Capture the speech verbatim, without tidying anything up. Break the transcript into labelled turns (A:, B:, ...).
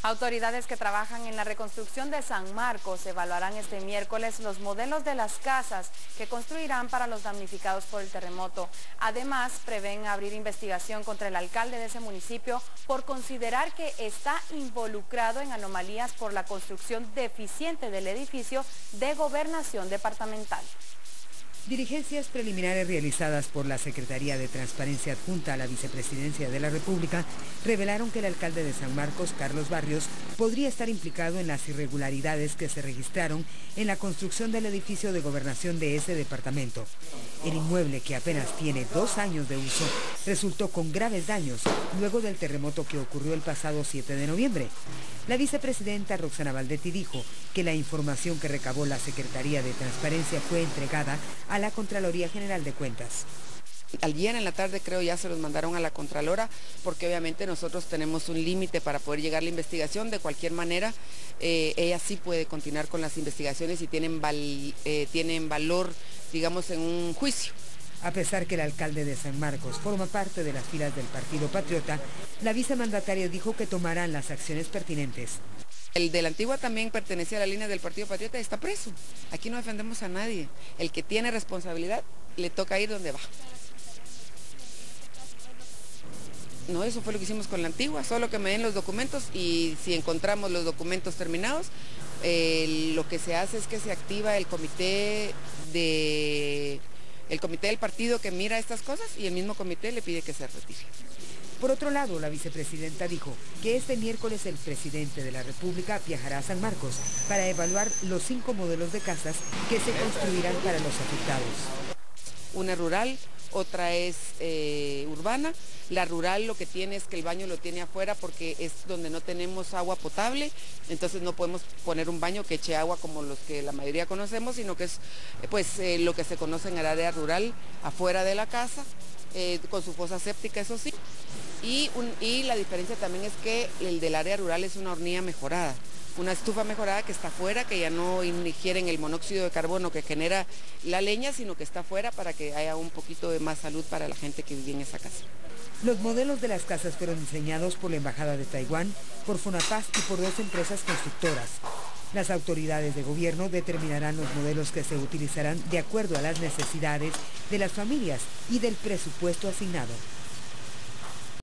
A: Autoridades que trabajan en la reconstrucción de San Marcos evaluarán este miércoles los modelos de las casas que construirán para los damnificados por el terremoto. Además, prevén abrir investigación contra el alcalde de ese municipio por considerar que está involucrado en anomalías por la construcción deficiente del edificio de gobernación departamental.
B: Diligencias preliminares realizadas por la Secretaría de Transparencia adjunta a la Vicepresidencia de la República revelaron que el alcalde de San Marcos, Carlos Barrios, podría estar implicado en las irregularidades que se registraron en la construcción del edificio de gobernación de ese departamento. El inmueble, que apenas tiene dos años de uso, resultó con graves daños luego del terremoto que ocurrió el pasado siete de noviembre. La vicepresidenta Roxana Valdetti dijo que la información que recabó la Secretaría de Transparencia fue entregada a la Contraloría General de Cuentas.
C: Ayer en la tarde creo ya se los mandaron a la Contralora, porque obviamente nosotros tenemos un límite para poder llegar a la investigación. De cualquier manera, eh, ella sí puede continuar con las investigaciones y tienen, val, eh, tienen valor, digamos, en un juicio.
B: A pesar que el alcalde de San Marcos forma parte de las filas del Partido Patriota, la vicemandataria dijo que tomarán las acciones pertinentes.
C: El de la Antigua también pertenecía a la línea del Partido Patriota y está preso. Aquí no defendemos a nadie. El que tiene responsabilidad le toca ir donde va. No, eso fue lo que hicimos con la Antigua, solo que me den los documentos y si encontramos los documentos terminados, eh, lo que se hace es que se activa el comité de... el comité del partido que mira estas cosas y el mismo comité le pide que se retire.
B: Por otro lado, la vicepresidenta dijo que este miércoles el presidente de la República viajará a San Marcos para evaluar los cinco modelos de casas que se construirán para los afectados.
C: Una rural, otra es eh, urbana. La rural lo que tiene es que el baño lo tiene afuera porque es donde no tenemos agua potable, entonces no podemos poner un baño que eche agua como los que la mayoría conocemos, sino que es pues eh, lo que se conoce en el área rural, afuera de la casa, eh, con su fosa séptica, eso sí. Y, un, y la diferencia también es que el del área rural es una hornilla mejorada, una estufa mejorada que está afuera, que ya no ingieren el monóxido de carbono que genera la leña, sino que está afuera para que haya un poquito de más salud para la gente que vive en esa casa.
B: Los modelos de las casas fueron diseñados por la Embajada de Taiwán, por Fonapaz y por dos empresas constructoras. Las autoridades de gobierno determinarán los modelos que se utilizarán de acuerdo a las necesidades de las familias y del presupuesto asignado.